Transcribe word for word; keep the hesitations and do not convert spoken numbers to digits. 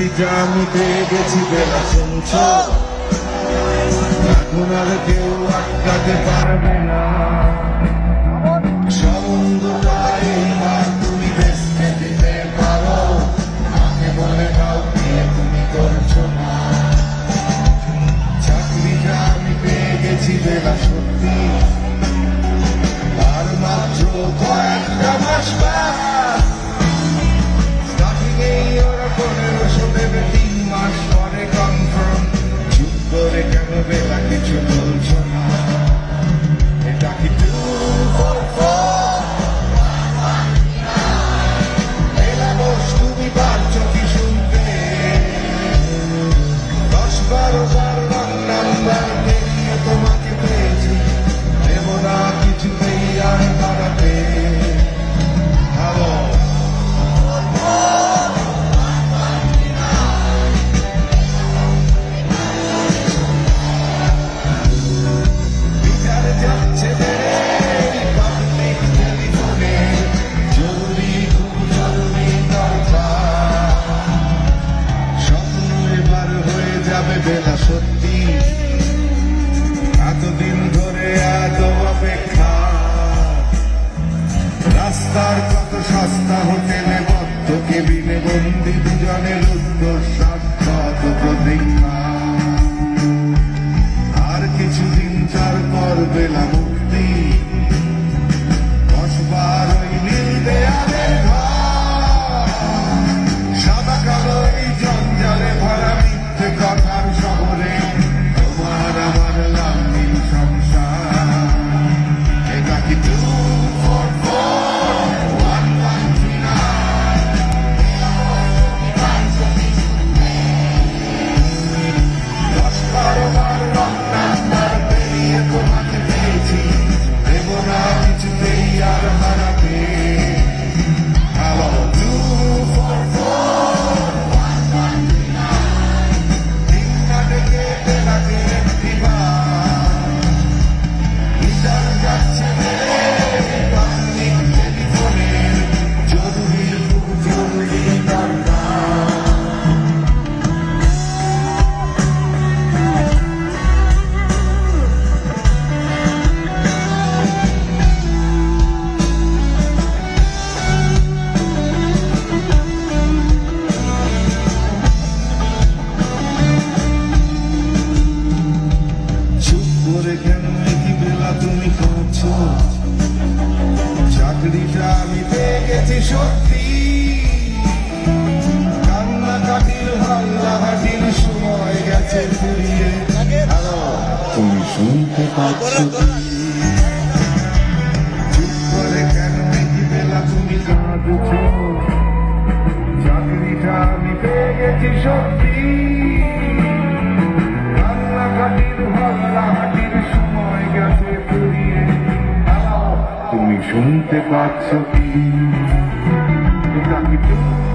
চাকরিটা আমি পেয়ে গেছি বেলা শুনছ, এখন আর কেউ আটকাতে পারবে না। সমুদ্রটাই এবার তুমি বেসতে দিতে পারো, আমাকে বলে কাউকে তুমি করছো না। চাকরিটা আমি পেয়ে গেছি বেলা সত্যি, আর মাত্র কয়েকটা মাস বাদ। স্টার্টিংয়েই ওরা পনেরোশো দেবে, তিন মাস পরে কনফার্ম। চুপ করে কেন বেলা কিছু বলছো না? এটা কি two four four? Bela boss, তুমি পারছো কি শুনতে? দশ বারো বার রং নাম্বার দেখিয়ে তোমাকে পেয়েছি, দেব না কিছুতেই আর বাড়াতে। হ্যালো, যাচ্ছে পাবলিক টেলিফোনে, জরুরি খুব জরুরি দরকার। স্বপ্ন এবার হয়ে যাবে বেলা সত্যি, এতদিন ধরে এত অপেক্ষা। রাস্তার কত সস্তা হোটেলে বদ্ধ কেবিনে বন্দি দুজনের উত্তর সাক্ষাৎ প্রতীক্ষা। আর কিছুদিন চার পর বেলা মুক্তি, বসবার ওই নীল দেয়ালের ঘর। সাদা কালো এই জঞ্জালে ভরা মিথ্যে কথার শহরে তোমার আমার লাল সংসার। এটা কি two four four one one three nine? দশ বারো বার রং নাম্বার পেরিয়ে তোমাকে পেয়েছি, দেব না কিছুতেই আর হারাতে। Hello, two four four one one three nine. দিন না ডেকে বেলাকে গিটার যাচ্ছে পাবলিক টেলিফোনের, জরুরি খুব জরুরি দরকার। চুপ করে কেন কি বেলা তুমি কাঁদছো? চাকরিটা আমি পেয়ে গেছি সত্যি, কান্নাকাটির হাল্লাহাটির সময় গেছে ফুরিয়ে। হ্যালো, তুমি শুনতে পাচ্ছ কি? চুপ করে কেন কি বেলা তুমি কাঁদছো? চাকরিটা আমি পেয়ে গেছি সত্যি, কান্নাকাটির হাল্লাহাটির সময় গেছে ফুরিয়ে। হ্যালো, তুমি শুনতে পাচ্ছ কি? এটা কি